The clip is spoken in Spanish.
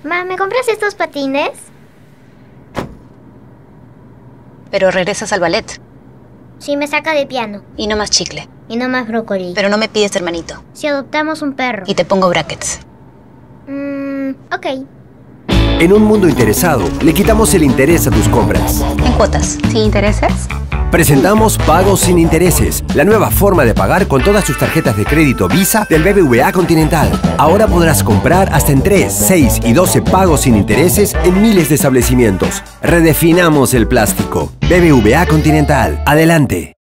Ma, ¿me compras estos patines? Pero regresas al ballet. Si me saca de piano. Y no más chicle. Y no más brócoli. Pero no me pides hermanito. Si adoptamos un perro. Y te pongo brackets. Ok. En un mundo interesado, le quitamos el interés a tus compras. En cuotas. ¿Sin intereses? Presentamos Pagos sin Intereses, la nueva forma de pagar con todas tus tarjetas de crédito Visa del BBVA Continental. Ahora podrás comprar hasta en 3, 6 y 12 pagos sin intereses en miles de establecimientos. Redefinamos el plástico. BBVA Continental. Adelante.